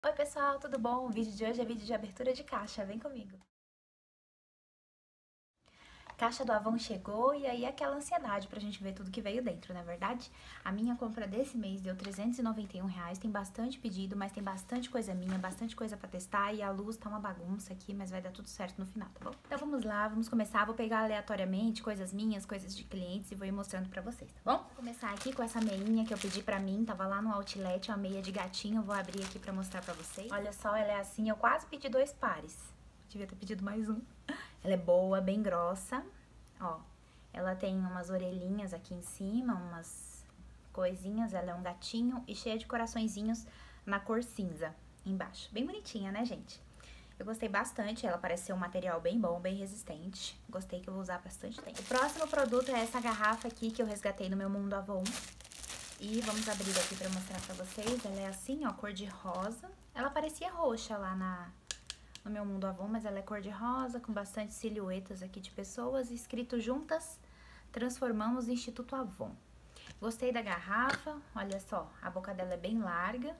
Oi pessoal, tudo bom? O vídeo de hoje é vídeo de abertura de caixa, vem comigo. Caixa do Avon chegou e aí aquela ansiedade pra gente ver tudo que veio dentro, não é verdade? A minha compra desse mês deu R$ 391, tem bastante pedido, mas tem bastante coisa minha, bastante coisa pra testar e a luz tá uma bagunça aqui, mas vai dar tudo certo no final, tá bom? Então vamos lá, vamos começar, vou pegar aleatoriamente coisas minhas, coisas de clientes e vou ir mostrando pra vocês, tá bom? Vou começar aqui com essa meinha que eu pedi pra mim, tava lá no Outlet, uma meia de gatinho, vou abrir aqui pra mostrar pra vocês. Olha só, ela é assim, eu quase pedi 2 pares, devia ter pedido mais um. Ela é boa, bem grossa, ó, ela tem umas orelhinhas aqui em cima, umas coisinhas, ela é um gatinho e cheia de coraçõezinhos na cor cinza embaixo. Bem bonitinha, né, gente? Eu gostei bastante, ela parece ser um material bem bom, bem resistente. Gostei, que eu vou usar bastante tempo. O próximo produto é essa garrafa aqui que eu resgatei no meu Mundo Avon. E vamos abrir aqui pra mostrar pra vocês. Ela é assim, ó, cor de rosa. Ela parecia roxa lá no meu Mundo Avon, mas ela é cor de rosa, com bastante silhuetas aqui de pessoas, escrito juntas, transformamos o Instituto Avon. Gostei da garrafa, olha só, a boca dela é bem larga,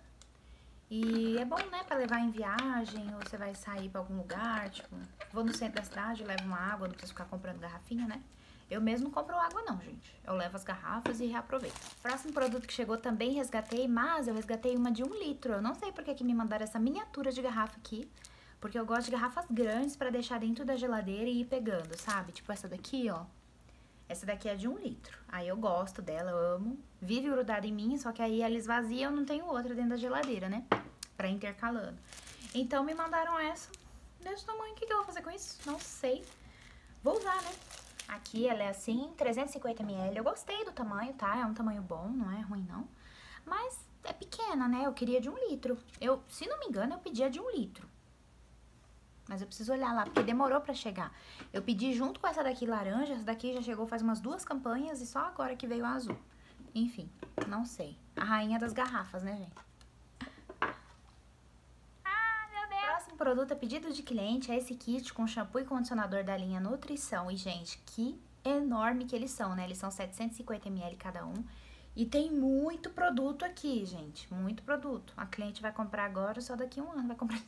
e é bom, né, pra levar em viagem, ou você vai sair pra algum lugar, tipo, vou no centro da cidade, levo uma água, não preciso ficar comprando garrafinha, né? Eu mesmo não compro água não, gente. Eu levo as garrafas e reaproveito. Próximo produto que chegou também resgatei, mas eu resgatei uma de 1 litro. Eu não sei porque que me mandaram essa miniatura de garrafa aqui. Porque eu gosto de garrafas grandes pra deixar dentro da geladeira e ir pegando, sabe? Tipo essa daqui, ó. Essa daqui é de 1 litro. Aí eu gosto dela, eu amo. Vive grudada em mim, só que aí ela esvazia, eu não tenho outra dentro da geladeira, né? Pra intercalando. Então me mandaram essa desse tamanho. O que eu vou fazer com isso? Não sei. Vou usar, né? Aqui ela é assim, 350 ml. Eu gostei do tamanho, tá? É um tamanho bom, não é ruim não. Mas é pequena, né? Eu queria de 1 litro. Se não me engano, eu pedia de 1 litro. Mas eu preciso olhar lá, porque demorou pra chegar. Eu pedi junto com essa daqui laranja, essa daqui já chegou faz umas 2 campanhas e só agora que veio a azul. Enfim, não sei. A rainha das garrafas, né, gente? Ah, meu Deus! Próximo produto é pedido de cliente, é esse kit com shampoo e condicionador da linha Nutrição. E, gente, que enorme que eles são, né? Eles são 750 ml cada um. E tem muito produto aqui, gente, muito produto. A cliente vai comprar agora, só daqui a um ano vai comprar.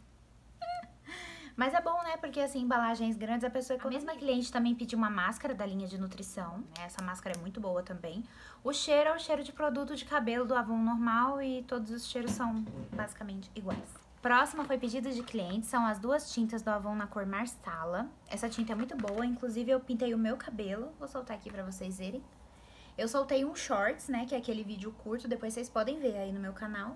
Mas é bom, né? Porque, assim, embalagens grandes, a pessoa economiza. A mesma cliente também pediu uma máscara da linha de nutrição, né? Essa máscara é muito boa também. O cheiro é o cheiro de produto de cabelo do Avon normal e todos os cheiros são basicamente iguais. Próxima foi pedido de cliente, são as 2 tintas do Avon na cor Marsala. Essa tinta é muito boa, inclusive eu pintei o meu cabelo. Vou soltar aqui pra vocês verem. Eu soltei um shorts, né? Que é aquele vídeo curto, depois vocês podem ver aí no meu canal.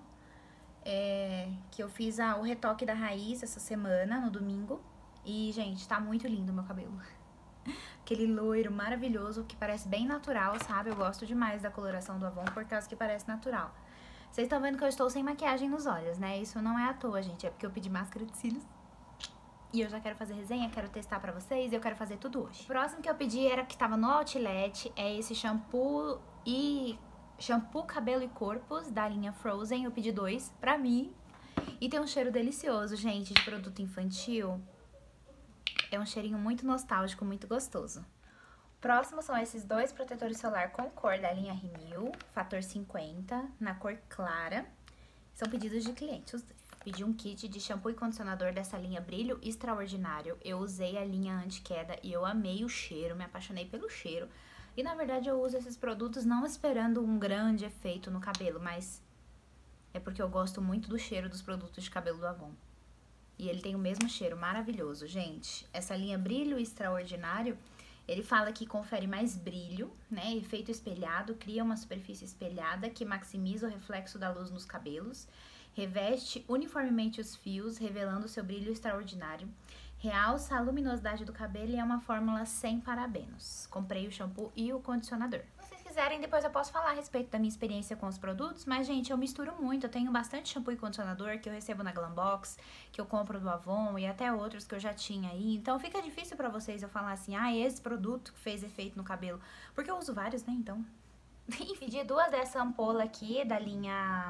Que eu fiz o retoque da raiz essa semana, no domingo. E, gente, tá muito lindo o meu cabelo. Aquele loiro maravilhoso que parece bem natural, sabe? Eu gosto demais da coloração do Avon por causa que parece natural. Vocês estão vendo que eu estou sem maquiagem nos olhos, né? Isso não é à toa, gente. É porque eu pedi máscara de cílios. E eu já quero fazer resenha, quero testar pra vocês e eu quero fazer tudo hoje. O próximo que eu pedi era que tava no Outlet, é esse shampoo, cabelo e corpos da linha Frozen. Eu pedi 2 pra mim. E tem um cheiro delicioso, gente, de produto infantil. É um cheirinho muito nostálgico, muito gostoso. Próximo são esses 2 protetores solar com cor da linha Rimmel, fator 50, na cor clara. São pedidos de cliente, os dois. Pedi um kit de shampoo e condicionador dessa linha Brilho Extraordinário. Eu usei a linha anti-queda e eu amei o cheiro, me apaixonei pelo cheiro. E na verdade eu uso esses produtos não esperando um grande efeito no cabelo, mas é porque eu gosto muito do cheiro dos produtos de cabelo do Avon. E ele tem o mesmo cheiro maravilhoso, gente. Essa linha Brilho Extraordinário, ele fala que confere mais brilho, né? Efeito espelhado, cria uma superfície espelhada que maximiza o reflexo da luz nos cabelos. Reveste uniformemente os fios, revelando seu brilho extraordinário. Realça a luminosidade do cabelo e é uma fórmula sem parabenos. Comprei o shampoo e o condicionador. Se vocês quiserem, depois eu posso falar a respeito da minha experiência com os produtos, mas, gente, eu misturo muito. Eu tenho bastante shampoo e condicionador que eu recebo na Glambox, que eu compro do Avon e até outros que eu já tinha aí. Então, fica difícil pra vocês eu falar assim, esse produto que fez efeito no cabelo. Porque eu uso vários, né, então... Pedi 2 dessa ampola aqui, da linha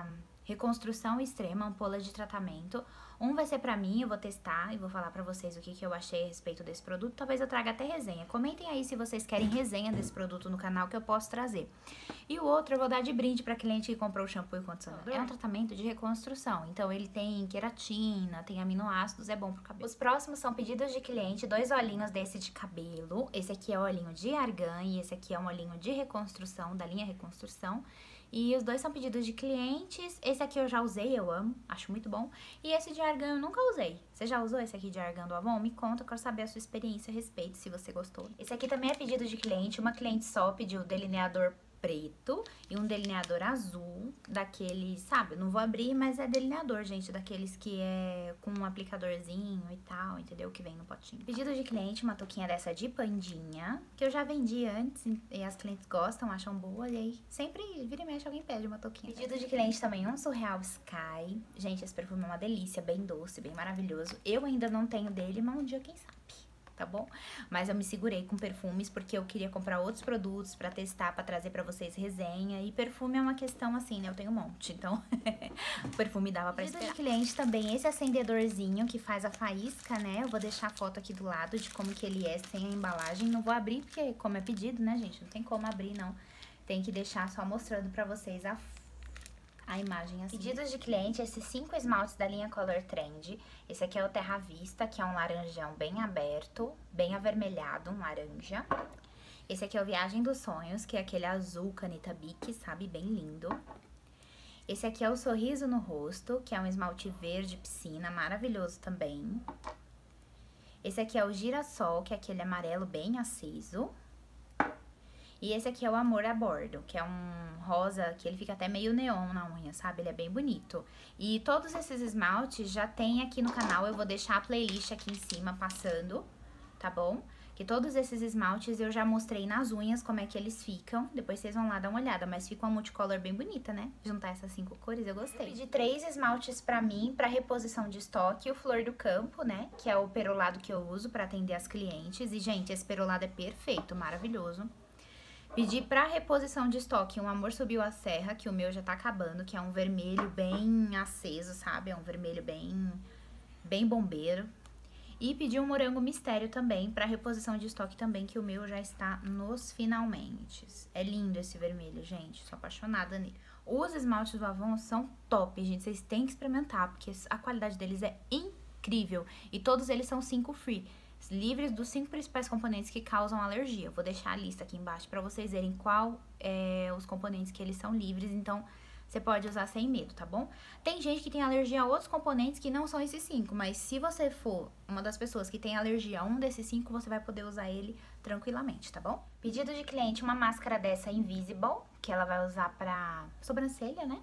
Reconstrução Extrema, ampola de tratamento. Um vai ser pra mim, eu vou testar e vou falar pra vocês o que eu achei a respeito desse produto. Talvez eu traga até resenha. Comentem aí se vocês querem resenha desse produto no canal que eu posso trazer. E o outro eu vou dar de brinde pra cliente que comprou o shampoo e condicionador. É um tratamento de reconstrução, então ele tem queratina, tem aminoácidos, é bom pro cabelo. Os próximos são pedidos de cliente, 2 olhinhos desse de cabelo. Esse aqui é o olhinho de argan e esse aqui é um olhinho de reconstrução, da linha Reconstrução. E os dois são pedidos de clientes. Esse aqui eu já usei, eu amo, acho muito bom. E esse de argan eu nunca usei. Você já usou esse aqui de argan do Avon? Me conta, eu quero saber a sua experiência a respeito, se você gostou. Esse aqui também é pedido de cliente. Uma cliente só pediu delineador preto e um delineador azul, daqueles, sabe, não vou abrir, mas é delineador, gente, daqueles que é com um aplicadorzinho e tal, entendeu? Que vem no potinho. Pedido de cliente, uma touquinha dessa de pandinha, que eu já vendi antes e as clientes gostam, acham boa, e aí sempre vira e mexe alguém pede uma touquinha. Pedido de cliente também, um Surreal Sky. Gente, esse perfume é uma delícia, bem doce, bem maravilhoso. Eu ainda não tenho dele, mas um dia quem sabe, tá bom? Mas eu me segurei com perfumes porque eu queria comprar outros produtos pra testar, pra trazer pra vocês resenha. E perfume é uma questão assim, né? Eu tenho um monte, então o perfume dava pra esperar. Pedido de cliente também, esse acendedorzinho que faz a faísca, né? Eu vou deixar a foto aqui do lado de como que ele é sem a embalagem. Não vou abrir porque, como é pedido, né, gente? Não tem como abrir, não. Tem que deixar só mostrando pra vocês a imagem assim. Pedidos de cliente, esses 5 esmaltes da linha Color Trend. Esse aqui é o Terra Vista, que é um laranjão bem aberto, bem avermelhado, um laranja. Esse aqui é o Viagem dos Sonhos, que é aquele azul caneta Bic, sabe? Bem lindo. Esse aqui é o Sorriso no Rosto, que é um esmalte verde piscina, maravilhoso também. Esse aqui é o Girassol, que é aquele amarelo bem aceso. E esse aqui é o Amor a Bordo, que é um rosa que ele fica até meio neon na unha, sabe? Ele é bem bonito. E todos esses esmaltes já tem aqui no canal, eu vou deixar a playlist aqui em cima passando, tá bom? Que todos esses esmaltes eu já mostrei nas unhas como é que eles ficam. Depois vocês vão lá dar uma olhada, mas fica uma multicolor bem bonita, né? Juntar essas 5 cores, eu gostei. Eu pedi 3 esmaltes pra mim, pra reposição de estoque. O Flor do Campo, né? Que é o perolado que eu uso pra atender as clientes. E, gente, esse perolado é perfeito, maravilhoso. Pedi pra reposição de estoque um Amor Subiu a Serra, que o meu já tá acabando, que é um vermelho bem aceso, sabe? É um vermelho bem bombeiro. E pedi um Morango Mistério também, pra reposição de estoque também, que o meu já está nos finalmente. É lindo esse vermelho, gente, sou apaixonada nele. Os esmaltes do Avon são top, gente, vocês têm que experimentar, porque a qualidade deles é incrível. E todos eles são 5 free. Livres dos 5 principais componentes que causam alergia. Eu vou deixar a lista aqui embaixo pra vocês verem qual é os componentes que eles são livres, então você pode usar sem medo, tá bom? Tem gente que tem alergia a outros componentes que não são esses 5, mas se você for uma das pessoas que tem alergia a um desses 5, você vai poder usar ele tranquilamente, tá bom? Pedido de cliente, uma máscara dessa Invisible, que ela vai usar pra sobrancelha, né?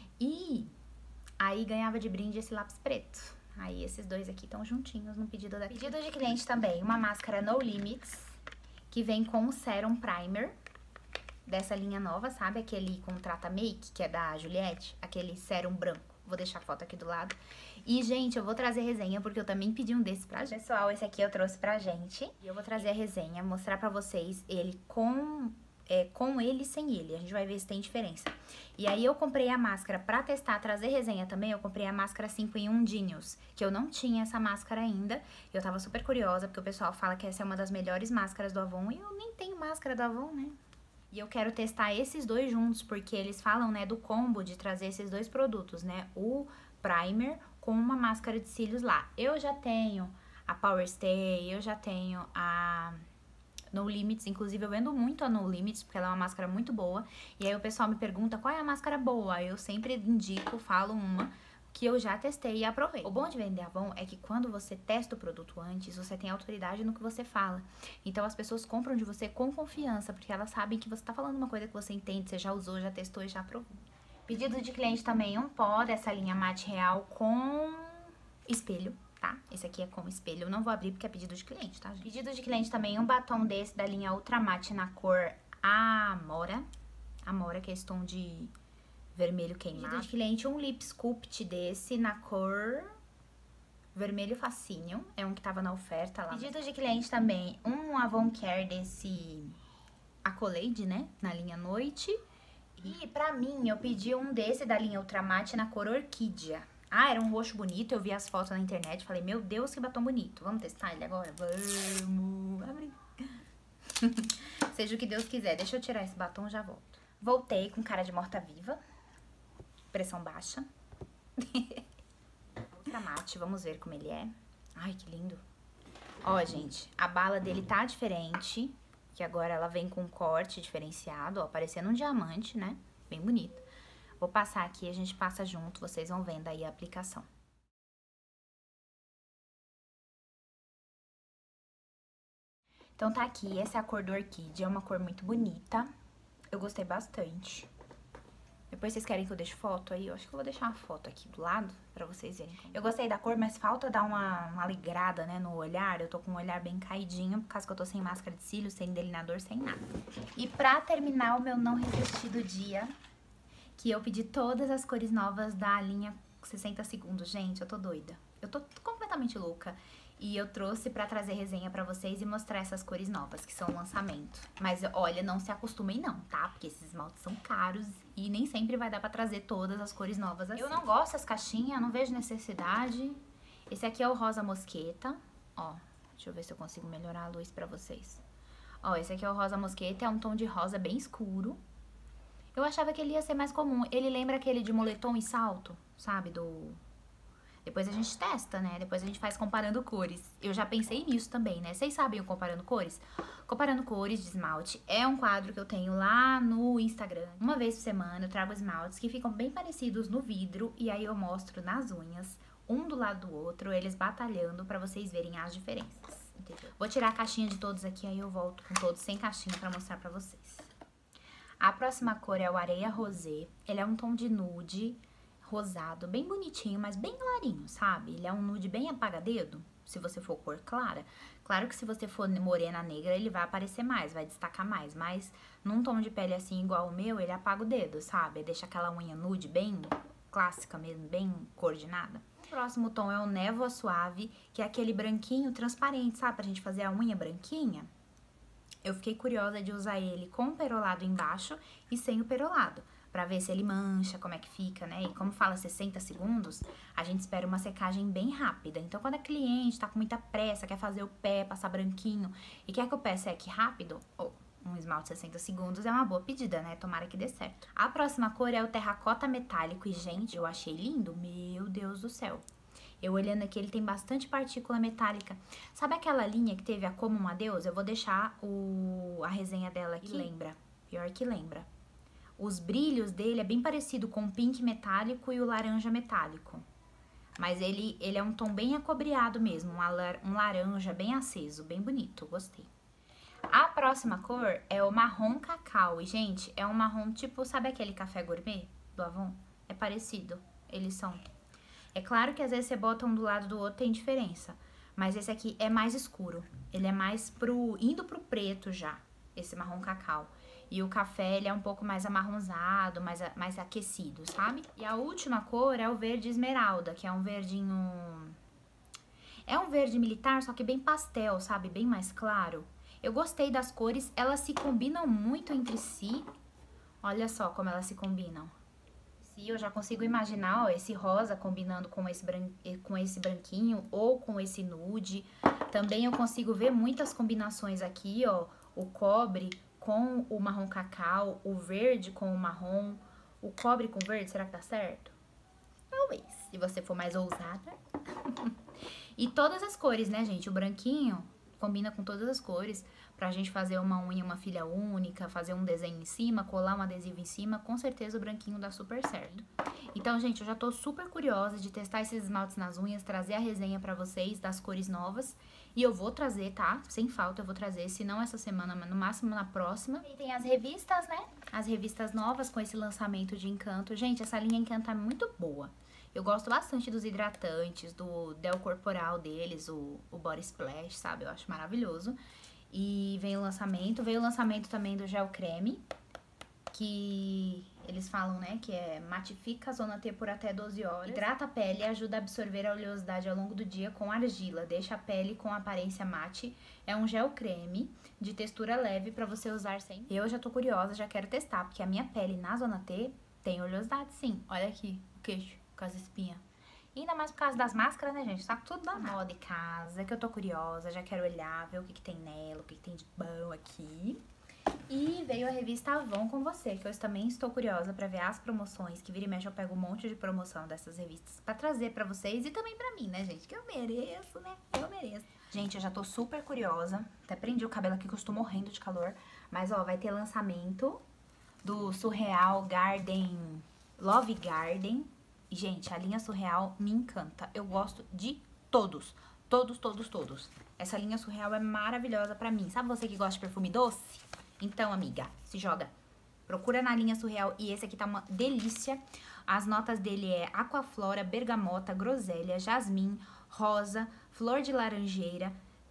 E aí ganhava de brinde esse lápis preto. Aí esses dois aqui estão juntinhos no pedido da Pedido de cliente também, uma máscara No Limits, que vem com o Serum Primer, dessa linha nova, sabe? Aquele com Trata Make, que é da Juliette, aquele sérum branco. Vou deixar a foto aqui do lado. E, gente, eu vou trazer resenha, porque eu também pedi um desses pra gente. Pessoal, esse aqui eu trouxe pra gente. E eu vou trazer a resenha, mostrar pra vocês ele com ele e sem ele. A gente vai ver se tem diferença. E aí eu comprei a máscara pra testar, trazer resenha também. Eu comprei a máscara 5 em 1 Genius, que eu não tinha essa máscara ainda. Eu tava super curiosa, porque o pessoal fala que essa é uma das melhores máscaras do Avon. E eu nem tenho máscara do Avon, né? E eu quero testar esses dois juntos, porque eles falam, né, do combo de trazer esses dois produtos, né? O primer com uma máscara de cílios lá. Eu já tenho a Power Stay, eu já tenho a No Limits, inclusive eu vendo muito a No Limits, porque ela é uma máscara muito boa. E aí o pessoal me pergunta qual é a máscara boa. Eu sempre indico, falo uma que eu já testei e aprovei. O bom de vender Avon é que quando você testa o produto antes, você tem autoridade no que você fala. Então as pessoas compram de você com confiança, porque elas sabem que você tá falando uma coisa que você entende, você já usou, já testou e já aprovou. Pedido de cliente também, um pó dessa linha Mate Real com espelho. Tá? Esse aqui é com espelho, eu não vou abrir porque é pedido de cliente, tá, gente? Pedido de cliente também, um batom desse da linha Ultra Matte na cor Amora. Amora, que é esse tom de vermelho queimado. Pedido de cliente, um lip sculpt desse na cor vermelho facinho. É um que tava na oferta lá. Pedido de cliente também, um Avon Care desse Accolade, né? Na linha Noite. E pra mim, eu pedi um desse da linha Ultramate na cor Orquídea. Ah, era um roxo bonito, eu vi as fotos na internet, falei, meu Deus, que batom bonito. Vamos testar ele agora? Vamos! Abre. Seja o que Deus quiser. Deixa eu tirar esse batom, já volto. Voltei com cara de morta-viva. Pressão baixa. Ultramate, vamos ver como ele é. Ai, que lindo. Ó, gente, a bala dele tá diferente, que agora ela vem com um corte diferenciado, ó, parecendo um diamante, né? Bem bonito. Vou passar aqui, a gente passa junto, vocês vão vendo aí a aplicação. Então tá aqui, essa é a cor do Orquídea, é uma cor muito bonita. Eu gostei bastante. Depois vocês querem que eu deixe foto aí? Eu acho que eu vou deixar uma foto aqui do lado pra vocês verem. Eu gostei da cor, mas falta dar uma alegrada, né, no olhar. Eu tô com o olhar bem caidinho, por causa que eu tô sem máscara de cílios, sem delineador, sem nada. E pra terminar o meu não resistir do dia, que eu pedi todas as cores novas da linha 60 segundos. Gente, eu tô doida. Eu tô completamente louca. E eu trouxe pra trazer resenha pra vocês e mostrar essas cores novas, que são lançamento. Mas, olha, não se acostumem não, tá? Porque esses esmaltes são caros e nem sempre vai dar pra trazer todas as cores novas assim. Eu não gosto das caixinhas, não vejo necessidade. Esse aqui é o rosa mosqueta. Ó, deixa eu ver se eu consigo melhorar a luz pra vocês. Ó, esse aqui é o rosa mosqueta, é um tom de rosa bem escuro. Eu achava que ele ia ser mais comum. Ele lembra aquele de moletom e salto, sabe? Depois a gente testa, né? Depois a gente faz comparando cores. Eu já pensei nisso também, né? Vocês sabem o Comparando Cores? Comparando Cores de esmalte é um quadro que eu tenho lá no Instagram. Uma vez por semana eu trago esmaltes que ficam bem parecidos no vidro e aí eu mostro nas unhas, um do lado do outro, eles batalhando pra vocês verem as diferenças, entendeu? Vou tirar a caixinha de todos aqui, aí eu volto com todos sem caixinha pra mostrar pra vocês. A próxima cor é o Areia Rosé. Ele é um tom de nude rosado, bem bonitinho, mas bem clarinho, sabe? Ele é um nude bem apaga-dedo, se você for cor clara. Claro que se você for morena negra, ele vai aparecer mais, vai destacar mais. Mas num tom de pele assim, igual o meu, ele apaga o dedo, sabe? Deixa aquela unha nude bem clássica mesmo, bem coordenada. O próximo tom é o Névoa Suave, que é aquele branquinho transparente, sabe? Pra gente fazer a unha branquinha. Eu fiquei curiosa de usar ele com o perolado embaixo e sem o perolado, pra ver se ele mancha, como é que fica, né? E como fala 60 segundos, a gente espera uma secagem bem rápida. Então, quando a cliente tá com muita pressa, quer fazer o pé, passar branquinho e quer que o pé seque rápido, um esmalte 60 segundos é uma boa pedida, né? Tomara que dê certo. A próxima cor é o Terracota Metálico e, gente, eu achei lindo, meu Deus do céu. Eu olhando aqui, ele tem bastante partícula metálica. Sabe aquela linha que teve a Como uma Deusa? Eu vou deixar a resenha dela aqui. Lembra, pior que lembra. Os brilhos dele é bem parecido com o pink metálico e o laranja metálico. Mas ele é um tom bem acobreado mesmo, um laranja bem aceso, bem bonito, gostei. A próxima cor é o marrom cacau. E, gente, é um marrom tipo, sabe aquele café gourmet do Avon? É parecido, eles são. É claro que às vezes você bota um do lado do outro, tem diferença. Mas esse aqui é mais escuro. Ele é mais indo pro preto já, esse marrom cacau. E o café, ele é um pouco mais amarronzado, mais aquecido, sabe? E a última cor é o verde esmeralda, que é um verdinho... É um verde militar, só que bem pastel, sabe? Bem mais claro. Eu gostei das cores, elas se combinam muito entre si. Olha só como elas se combinam. Eu já consigo imaginar, ó, esse rosa combinando com esse branquinho ou com esse nude. Também eu consigo ver muitas combinações aqui, ó. O cobre com o marrom cacau, o verde com o marrom, o cobre com verde, será que dá certo? Talvez, se você for mais ousada. E todas as cores, né, gente? O branquinho combina com todas as cores. Pra gente fazer uma unha, uma filha única, fazer um desenho em cima, colar um adesivo em cima, com certeza o branquinho dá super certo. Então, gente, eu já tô super curiosa de testar esses esmaltes nas unhas, trazer a resenha pra vocês das cores novas. E eu vou trazer, tá? Sem falta, eu vou trazer, se não essa semana, mas no máximo na próxima. E tem as revistas, né? As revistas novas com esse lançamento de Encanto. Gente, essa linha Encanto é muito boa. Eu gosto bastante dos hidratantes, do Del Corporal deles, o Body Splash, sabe? Eu acho maravilhoso. E veio o lançamento também do gel creme, que Eles falam, né, que matifica a zona T por até 12 horas. Hidrata a pele e ajuda a absorver a oleosidade ao longo do dia com argila. Deixa a pele com aparência mate. É um gel creme de textura leve pra você usar sempre. Eu já tô curiosa, já quero testar, porque a minha pele na zona T tem oleosidade, sim. Olha aqui, o queixo com as espinhas. E ainda mais por causa das máscaras, né, gente? Tá tudo na moda em casa, que eu tô curiosa, já quero olhar, ver o que tem nela, o que tem de bom aqui. E veio a revista Avon com você, que eu também estou curiosa pra ver as promoções, que vira e mexe eu pego um monte de promoção dessas revistas pra trazer pra vocês e também pra mim, né, gente? Que eu mereço, né? Eu mereço. Gente, eu já tô super curiosa, até prendi o cabelo aqui que eu estou morrendo de calor, mas ó, vai ter lançamento do Surreal Garden, Love Garden. E, gente, a linha Surreal me encanta, eu gosto de todos. Todos. Essa linha Surreal é maravilhosa pra mim. Sabe você que gosta de perfume doce? Então, amiga, se joga. Procura na linha Surreal e esse aqui tá uma delícia. As notas dele é aquaflora, bergamota, groselha, jasmim, rosa, flor de laranjeira,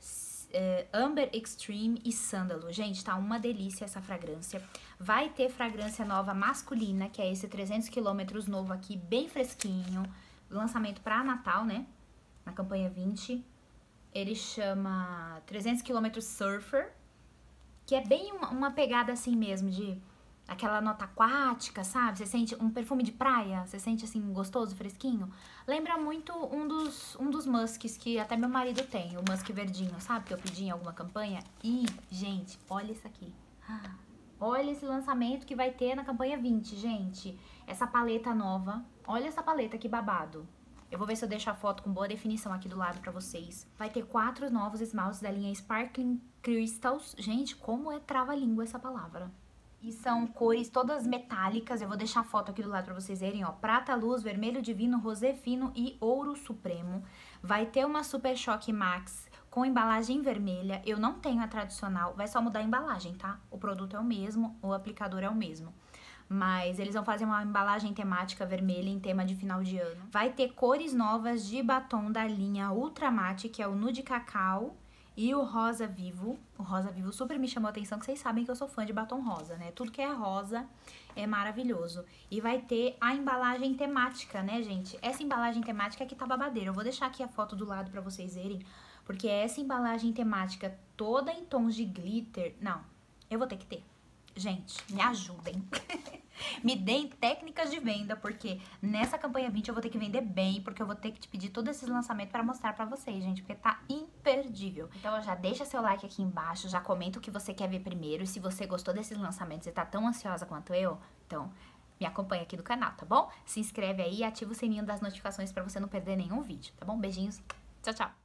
amber extreme e sândalo. Gente, tá uma delícia essa fragrância. Vai ter fragrância nova masculina, que é esse 300 km novo aqui, bem fresquinho. Lançamento pra Natal, né? Na campanha 20. Ele chama 300 km Surfer, que é bem uma pegada assim mesmo, de aquela nota aquática, sabe? Você sente um perfume de praia, você sente assim, gostoso, fresquinho. Lembra muito um dos musks que até meu marido tem, o musk verdinho, sabe? Que eu pedi em alguma campanha. E, gente, olha isso aqui. Olha esse lançamento que vai ter na campanha 20, gente. Essa paleta nova, olha essa paleta, que babado. Eu vou ver se eu deixo a foto com boa definição aqui do lado pra vocês. Vai ter 4 novos esmaltes da linha Sparkling Crystals. Gente, como é trava-língua essa palavra. E são cores todas metálicas. Eu vou deixar a foto aqui do lado pra vocês verem, ó. Prata luz, vermelho divino, rosé fino e ouro supremo. Vai ter uma Super Choque Max com embalagem vermelha. Eu não tenho a tradicional, vai só mudar a embalagem, tá? O produto é o mesmo, o aplicador é o mesmo. Mas eles vão fazer uma embalagem temática vermelha em tema de final de ano. Vai ter cores novas de batom da linha Ultra Matte, que é o nude cacau e o rosa vivo. O rosa vivo super me chamou a atenção, que vocês sabem que eu sou fã de batom rosa, né? Tudo que é rosa é maravilhoso. E vai ter a embalagem temática, né, gente? Essa embalagem temática aqui tá babadeira. Eu vou deixar aqui a foto do lado pra vocês verem, porque essa embalagem temática toda em tons de glitter... Não, eu vou ter que ter. Gente, me ajudem. Me deem técnicas de venda, porque nessa campanha 20 eu vou ter que vender bem, porque eu vou ter que te pedir todos esses lançamentos pra mostrar pra vocês, gente, porque tá imperdível. Então já deixa seu like aqui embaixo, já comenta o que você quer ver primeiro, e se você gostou desses lançamentos e tá tão ansiosa quanto eu, então me acompanha aqui no canal, tá bom? Se inscreve aí e ativa o sininho das notificações pra você não perder nenhum vídeo, tá bom? Beijinhos, tchau, tchau!